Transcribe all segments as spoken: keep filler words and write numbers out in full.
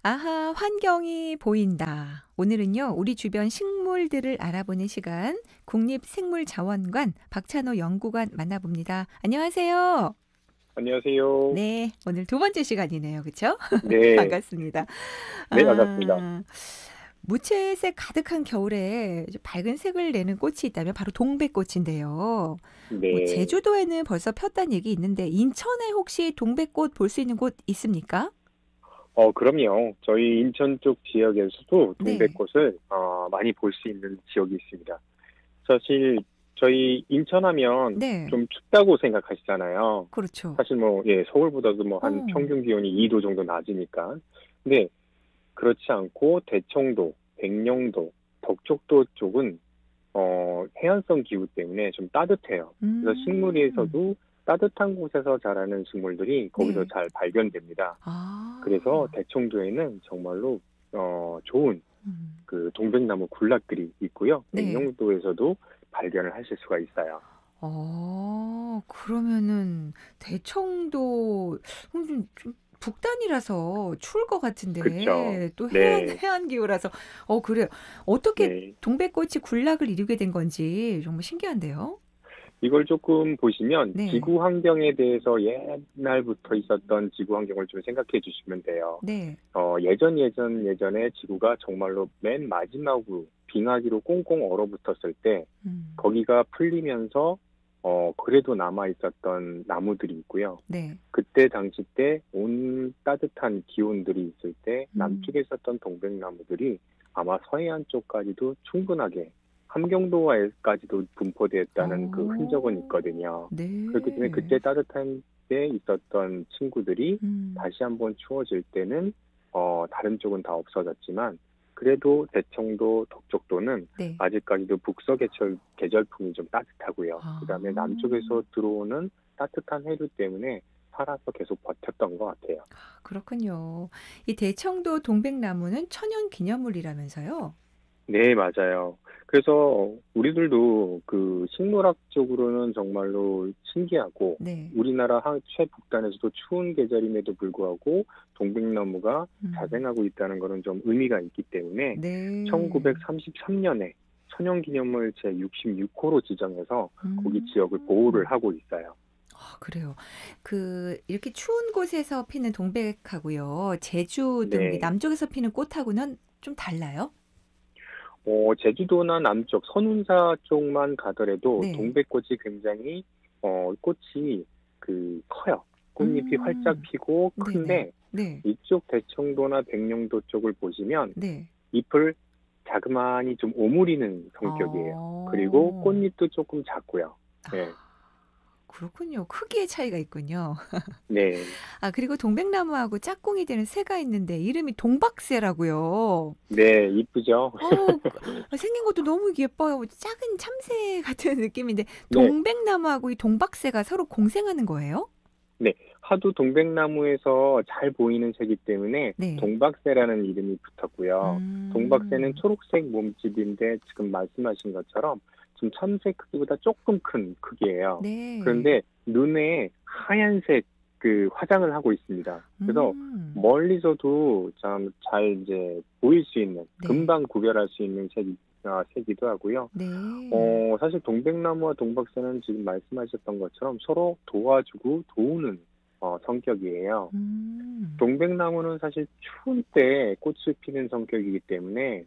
아하, 환경이 보인다. 오늘은요, 우리 주변 식물들을 알아보는 시간, 국립생물자원관 박찬호 연구관 만나봅니다. 안녕하세요. 안녕하세요. 네, 오늘 두 번째 시간이네요. 그쵸? 네. 반갑습니다. 네, 반갑습니다. 아, 무채색 가득한 겨울에 이제 밝은 색을 내는 꽃이 있다면 바로 동백꽃인데요. 뭐 네. 제주도에는 벌써 폈다는 얘기 있는데 인천에 혹시 동백꽃 볼 수 있는 곳 있습니까? 어, 그럼요. 저희 인천 쪽 지역에서도 네, 동백꽃을 어, 많이 볼 수 있는 지역이 있습니다. 사실 저희 인천하면 네, 좀 춥다고 생각하시잖아요. 그렇죠. 사실 뭐, 예, 서울보다도 뭐 한 어. 평균 기온이 이 도 정도 낮으니까. 근데 그렇지 않고 대청도, 백령도, 덕적도 쪽은 어, 해안성 기후 때문에 좀 따뜻해요. 그래서 음. 식물에서도 따뜻한 곳에서 자라는 식물들이 거기서 네. 잘 발견됩니다. 그래서 아. 대청도에는 정말로 어, 좋은 음. 그 동백나무 군락들이 있고요. 네. 백령도에서도 발견을 하실 수가 있어요. 어 그러면은 대청도 음 좀 좀 북단이라서 추울 것 그쵸. 같은데 또 해안 네, 해안 기후라서 어 그래요. 어떻게 네. 동백꽃이 군락을 이루게 된 건지 정말 신기한데요. 이걸 조금 보시면 네. 지구 환경에 대해서 옛날부터 있었던 지구 환경을 좀 생각해 주시면 돼요. 네. 어, 예전 예전 예전에 지구가 정말로 맨 마지막으로 빙하기로 꽁꽁 얼어붙었을 때 음. 거기가 풀리면서 어, 그래도 남아 있었던 나무들이 있고요. 네. 그때 당시 때 온 따뜻한 기온들이 있을 때 음. 남쪽에 있었던 동백나무들이 아마 서해안 쪽까지도 충분하게 함경도에까지도 분포되었다는 그 흔적은 어. 있거든요. 그렇기 때문에 네. 그때 따뜻한 때 있었던 친구들이 음. 다시 한번 추워질 때는 어, 다른 쪽은 다 없어졌지만 그래도 대청도, 덕적도는 네. 아직까지도 북서계절 계절풍이 좀 따뜻하고요. 아. 그다음에 남쪽에서 들어오는 따뜻한 해류 때문에 살아서 계속 버텼던 것 같아요. 그렇군요. 이 대청도 동백나무는 천연 기념물이라면서요? 네, 맞아요. 그래서 우리들도 그 식물학적으로는 정말로 신기하고 네. 우리나라 한 최북단에서도 추운 계절임에도 불구하고 동백나무가 음. 자생하고 있다는 것은 좀 의미가 있기 때문에 네. 천구백삼십삼 년에 천연기념물 제육십육 호로 지정해서 거기 지역을 보호를 음. 하고 있어요. 아 그래요. 그 이렇게 추운 곳에서 피는 동백하고요. 제주 등 이 네. 남쪽에서 피는 꽃하고는 좀 달라요? 어, 제주도나 남쪽 선운사 쪽만 가더라도 네. 동백꽃이 굉장히 어, 꽃이 그 커요. 꽃잎이 활짝 음. 피고 네네. 큰데 네. 이쪽 대청도나 백령도 쪽을 보시면 네. 잎을 자그마니 좀 오므리는 성격이에요. 그리고 어. 꽃잎도 조금 작고요. 네, 아 그렇군요. 크기의 차이가 있군요. 네, 아 그리고 동백나무하고 짝꿍이 되는 새가 있는데 이름이 동박새라고요. 네, 이쁘죠? 어우 그 아 생긴 것도 너무 예뻐요. 작은 참새 같은 느낌인데 네, 동백나무하고 이 동박새가 서로 공생하는 거예요? 네. 하도 동백나무에서 잘 보이는 새이기 때문에 네. 동박새라는 이름이 붙었고요. 동박새는 음. 초록색 몸집인데 지금 말씀하신 것처럼 좀 참새 크기보다 조금 큰 크기예요. 네. 그런데 눈에 하얀색 그 화장을 하고 있습니다. 그래서 음. 멀리서도 참 잘 이제 보일 수 있는, 네. 금방 구별할 수 있는 색이, 아, 색이기도 하고요. 네. 어, 사실 동백나무와 동박새는 지금 말씀하셨던 것처럼 서로 도와주고 도우는 어, 성격이에요. 음. 동백나무는 사실 추운 때 꽃을 피는 성격이기 때문에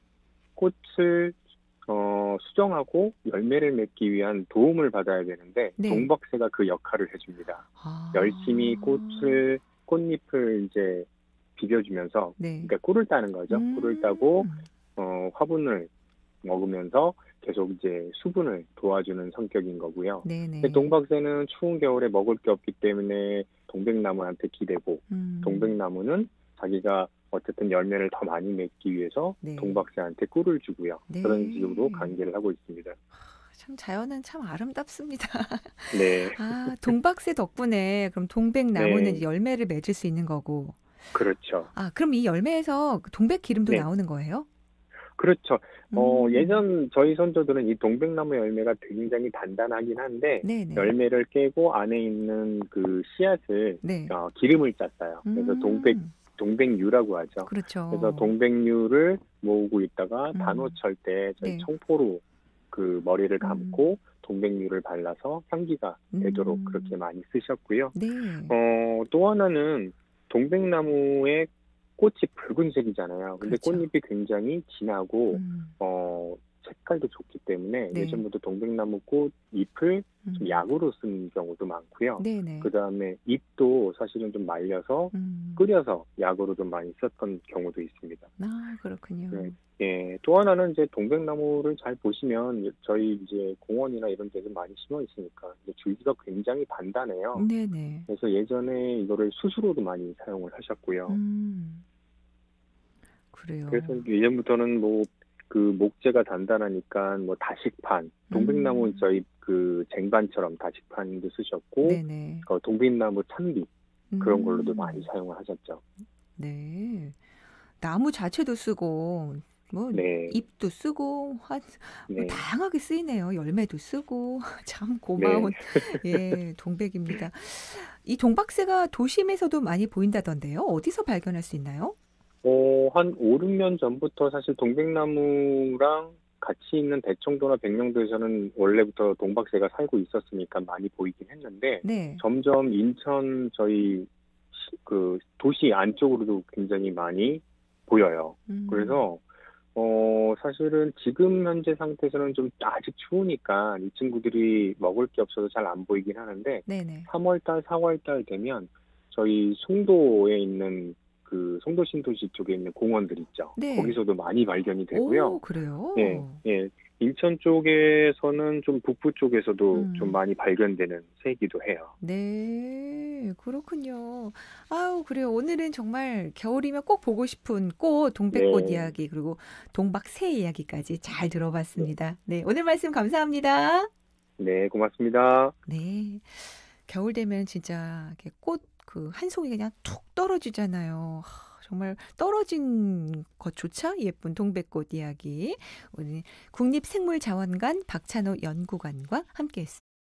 꽃을 어, 수정하고 열매를 맺기 위한 도움을 받아야 되는데 네. 동박새가 그 역할을 해줍니다. 열심히 아. 꽃을 꽃잎을 이제 비벼주면서 네. 그러니까 꿀을 따는 거죠. 꿀을 따고 음. 어, 화분을 먹으면서 계속 이제 수분을 도와주는 성격인 거고요. 근데 네네. 동박새는 추운 겨울에 먹을 게 없기 때문에 동백나무한테 기대고, 음. 동백나무는 자기가 어쨌든 열매를 더 많이 맺기 위해서 네. 동박새한테 꿀을 주고요. 그런 식으로 네. 관계를 하고 있습니다. 참 자연은 참 아름답습니다. 네, 아 동박새 덕분에 그럼 동백나무는 이제 네, 열매를 맺을 수 있는 거고. 그렇죠. 아 그럼 이 열매에서 그 동백 기름도 네. 나오는 거예요? 그렇죠. 어, 음. 예전 저희 선조들은 이 동백나무 열매가 굉장히 단단하긴 한데 네네. 열매를 깨고 안에 있는 그 씨앗을 네. 어, 기름을 짰어요. 그래서 동백 음. 동백류라고 하죠. 그래서 그렇죠. 동백류를 모으고 있다가 음. 단오철 때 저희 네. 청포로 그 머리를 음. 감고 동백류를 발라서 향기가 되도록 그렇게 음. 많이 쓰셨고요. 네. 어, 또 하나는 동백나무의 꽃이 붉은색이잖아요. 근데 그렇죠. 꽃잎이 굉장히 진하고 음. 어, 색깔도 좋기 때문에 네. 예전부터 동백나무 꽃 잎을 좀 음. 약으로 쓰는 경우도 많고요. 네네. 그 다음에 잎도 사실은 좀 말려서 음. 끓여서 약으로 좀 많이 썼던 경우도 있습니다. 아, 그렇군요. 네. 예, 또 하나는 이제 동백나무를 잘 보시면 저희 이제 공원이나 이런 데도 많이 심어 있으니까 이제 줄기가 굉장히 단단해요. 네네. 그래서 예전에 이거를 수수로도 많이 사용을 하셨고요. 음. 그래서 그래요. 예전부터는 뭐 그 목재가 단단하니까 뭐 다식판, 동백나무 음. 저희 그 쟁반처럼 다식판도 쓰셨고, 네네. 어, 동백나무 찬비 그런 걸로도 많이 음. 사용을 하셨죠. 네. 나무 자체도 쓰고 뭐 네, 잎도 쓰고 한 뭐 네, 다양하게 쓰이네요. 열매도 쓰고 참 네. 고마운 예, 동백입니다. 이 동박새가 도심에서도 많이 보인다던데요. 어디서 발견할 수 있나요? 어, 한 오, 육 년 전부터 사실 동백나무랑 같이 있는 대청도나 백령도에서는 원래부터 동박새가 살고 있었으니까 많이 보이긴 했는데 네. 점점 인천 저희 시- 그 도시 안쪽으로도 굉장히 많이 보여요. 음. 그래서 어, 사실은 지금 현재 상태에서는 좀 아직 추우니까 이 친구들이 먹을 게 없어서 잘 안 보이긴 하는데 네네. 삼월 달, 사월 달 되면 저희 송도에 있는 그 송도 신도시 쪽에 있는 공원들 있죠. 네. 거기서도 많이 발견이 오, 되고요. 예, 그래요? 예. 인천 쪽에서는 좀 북부 쪽에서도 좀 음. 많이 발견되는 새이기도 해요. 네. 그렇군요. 아우, 그래요. 오늘은 정말 겨울이면 꼭 보고 싶은 꽃, 동백꽃 네, 이야기, 그리고 동박새 이야기까지 잘 네, 들어봤습니다. 네. 오늘 말씀 감사합니다. 네, 고맙습니다. 네. 겨울 되면 진짜 이렇게 꽃 그 한 송이 그냥 툭 떨어지잖아요. 하, 정말 떨어진 것조차 예쁜 동백꽃 이야기. 오늘 국립생물자원관 박찬호 연구관과 함께 했습니다.